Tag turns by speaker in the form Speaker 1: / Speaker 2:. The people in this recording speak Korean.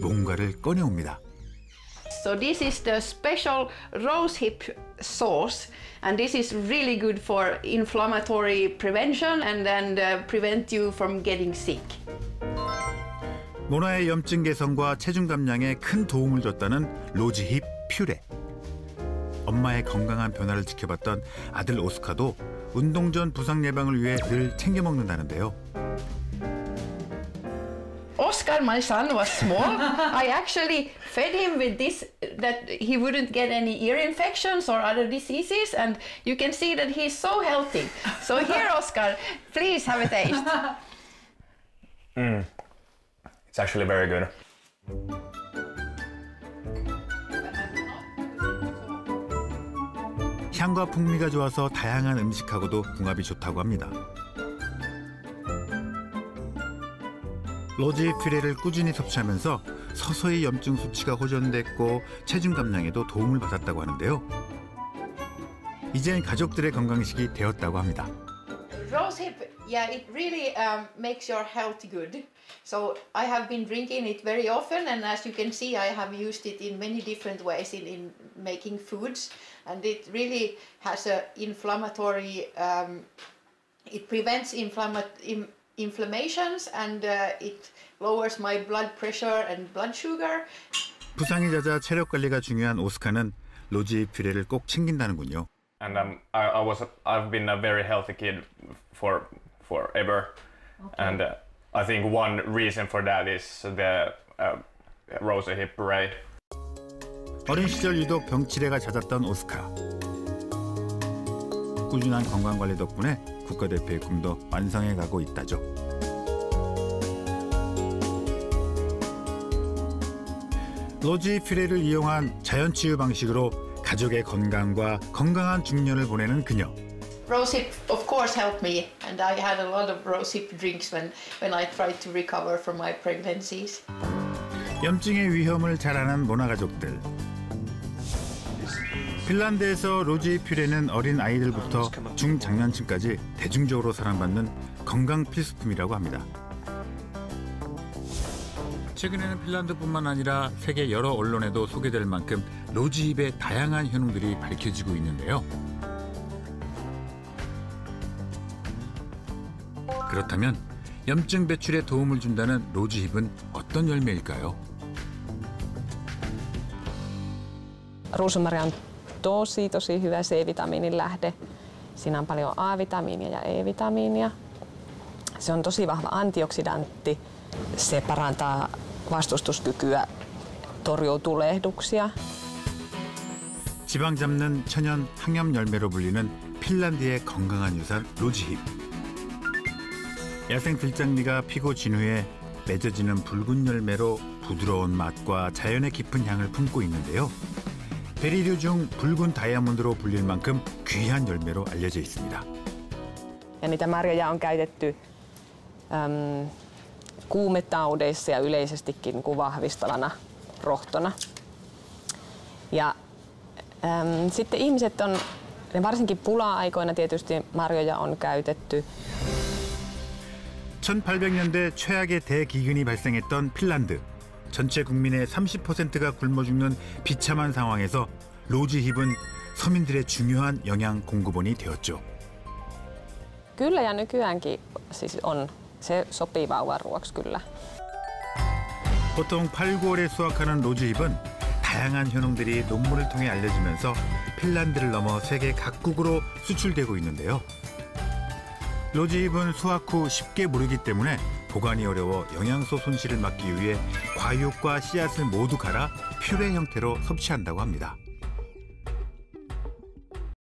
Speaker 1: 뭔가를 꺼내옵니다.
Speaker 2: So this is the special rosehip sauce, and this is really good for inflammatory prevention and prevent you from getting sick.
Speaker 1: 모나의 염증 개선과 체중 감량에 큰 도움을 줬다는 로즈힙 퓨레. 엄마의 건강한 변화를 지켜봤던 아들 오스카도 운동 전 부상 예방을 위해 늘 챙겨 먹는다는데요.
Speaker 2: Oscar, my son, was small. I actually fed him with this that he wouldn't get any ear infections or other diseases, and you can see that he's so healthy. So here, Oscar, please have a taste.
Speaker 3: It's actually very good.
Speaker 1: 향과 풍미가 좋아서 다양한 음식하고도 궁합이 좋다고 합니다. 로즈힙 퓨레를 꾸준히 섭취하면서 서서히 염증 수치가 호전됐고 체중 감량에도 도움을 받았다고 하는데요. 이젠 가족들의 건강식이 되었다고 합니다.
Speaker 2: Rosehip, yeah, it really makes your health good. So I have been drinking it very often, and as you can see, I have used it in many different ways in making foods, and it really has a inflammatory. It prevents inflammations, and it lowers my blood pressure and blood sugar.
Speaker 1: 부상이 잦아 체력 관리가 중요한 오스카는 로즈힙 퓨레를 꼭 챙긴다는군요.
Speaker 3: And I've been a very healthy kid forever, okay. And I think one reason for that is the rosehip puree.
Speaker 1: 어린 시절 유독 병치레가 잦았던 오스카. 꾸준한 건강 관리 덕분에 국가대표의 꿈도 완성해 가고 있다죠. 로즈힙 퓨레를 이용한 자연치유 방식으로 가족의 건강과 건강한 중년을 보내는 그녀.
Speaker 2: Rosehip, of course, helped me, and I had a lot of rosehip drinks when I tried to recover from my pregnancies.
Speaker 1: 염증의 위험을 잘 아는 모나 가족들. 핀란드에서 로즈힙 퓨레는 어린 아이들부터 중장년층까지 대중적으로 사랑받는 건강 필수품이라고 합니다. 최근에는 핀란드뿐만 아니라 세계 여러 언론에도 소개될 만큼 로즈힙의 다양한 효능들이 밝혀지고 있는데요. 그렇다면 염증 배출에 도움을 준다는 로즈힙은 어떤 열매일까요?
Speaker 4: Ruusunmarja on tosi hyvä C-vitamiinin lähde. Siinä on paljon A-vitamiinia ja E-vitamiinia. Se on tosi vahva antioksidantti. Se parantaa vastustuskykyä, torjuu tulehduksia.
Speaker 1: 지방 잡는 천연 항염 열매로 불리는 핀란드의 건강한 유산 로즈힙. 야생 들장미가 피고 진 후에 맺어지는 붉은 열매로 부드러운 맛과 자연의 깊은 향을 품고 있는데요. 베리류 중 붉은 다이아몬드로 불릴 만큼 귀한 열매로 알려져 있습니다.
Speaker 4: Ja niitä marjoja on käytetty kuumetaudeissa ja yleisestikin kuin vahvistavana rohtona. Ja sitten ihmiset on, varsinkin pula-aikoina tietysti marjoja on käytetty.
Speaker 1: 1800년대 최악의 대기근이 발생했던 핀란드. 전체 국민의 30%가 굶어 죽는 비참한 상황에서 로즈힙은 서민들의 중요한 영양 공급원이 되었죠.
Speaker 4: Kyllä ja nykyäänkin siis on. Se sopii vauvanruoaksi kyllä.
Speaker 1: 보통 8, 9월에 수확하는 로즈힙은 다양한 효능들이 논문을 통해 알려지면서 핀란드를 넘어 세계 각국으로 수출되고 있는데요. 로즈힙은 수확 후 쉽게 무르기 때문에 보관이 어려워 영양소 손실을 막기 위해 과육과 씨앗을 모두 갈아 퓨레 형태로 섭취한다고 합니다.